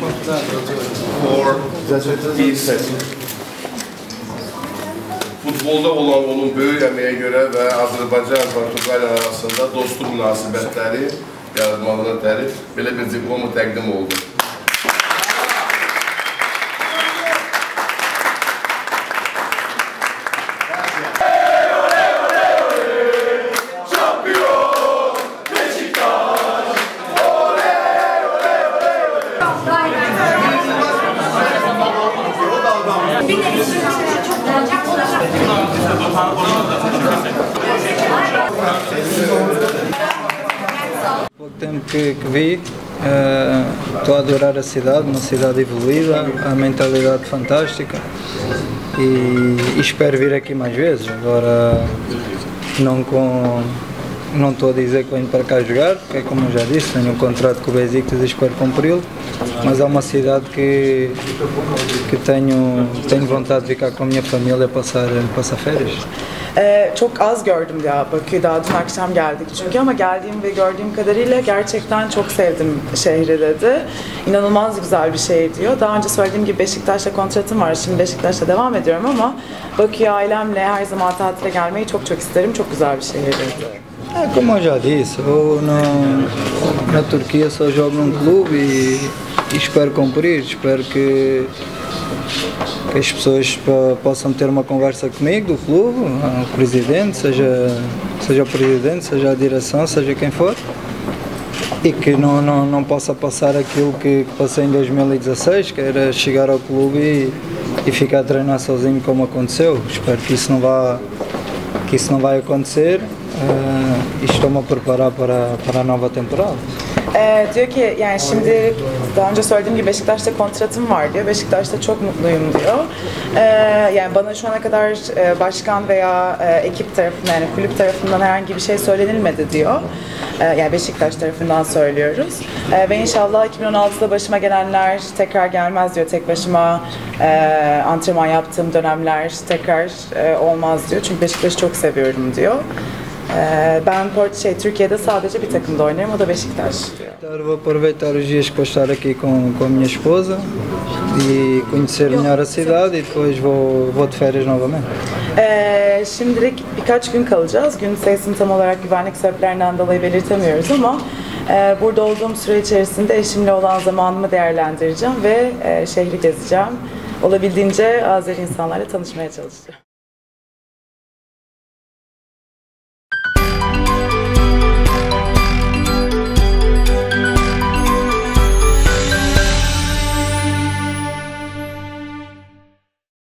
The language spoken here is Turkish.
for his futbolda olan onun böyük əməyə görə və Azərbaycan və Portuqaliya arasında dostluq münasibətləri yaratmağına tərif belə bir diplomu təqdim oldu. Pouco tempo que vi, estou a adorar a cidade, uma cidade evoluída, a mentalidade fantástica e espero vir aqui mais vezes. Agora não estou a dizer que venho para cá jogar, porque como eu já disse, tenho um contrato com o Besiktas e espero cumpri-lo, mas é uma cidade que tenho vontade de ficar com a minha família passar férias. Çok az gördüm ya Bakü'yü, daha dün akşam geldik çünkü, ama geldiğim ve gördüğüm kadarıyla gerçekten çok sevdim şehri dedi. İnanılmaz güzel bir şehir diyor. Daha önce söylediğim gibi Beşiktaş'la kontratım var. Şimdi Beşiktaş'la devam ediyorum ama Bakü'ye ailemle her zaman tatile gelmeyi çok isterim. Çok güzel bir şehir dedi. Como eu já disse, eu na Turquia só jogo num clube e espero cumprir, espero que as pessoas possam ter uma conversa comigo do clube, o presidente, seja o presidente, seja a direção, seja quem for, e que não possa passar aquilo que passei em 2016, que era chegar ao clube e ficar a treinar sozinho como aconteceu. Espero que isso não vai acontecer. İşte preparar para a nova temporada. Diyor ki yani şimdi daha önce söylediğim gibi Beşiktaş'ta kontratım var diyor. Beşiktaş'ta çok mutluyum diyor. Yani bana şu ana kadar başkan veya ekip tarafından, yani kulüp tarafından herhangi bir şey söylenilmedi diyor. Yani Beşiktaş tarafından söylüyoruz. Ve inşallah 2016'da başıma gelenler tekrar gelmez diyor. Tek başıma antrenman yaptığım dönemler tekrar olmaz diyor. Çünkü Beşiktaş'ı çok seviyorum diyor. Ben Türkiye'de sadece bir takımda oynarım, o da Beşiktaş diyor. Vou aproveitar os dias que vou estar aqui com a minha esposa e conhecer melhor a cidade e depois vou de férias novamente. Şimdilik birkaç gün kalacağız. Gün sayısını tam olarak güvenlik sebeplerinden dolayı belirtemiyoruz ama burada olduğum süre içerisinde eşimle olan zamanımı değerlendireceğim ve şehri gezeceğim. Olabildiğince Azeri insanlarla tanışmaya çalışacağım.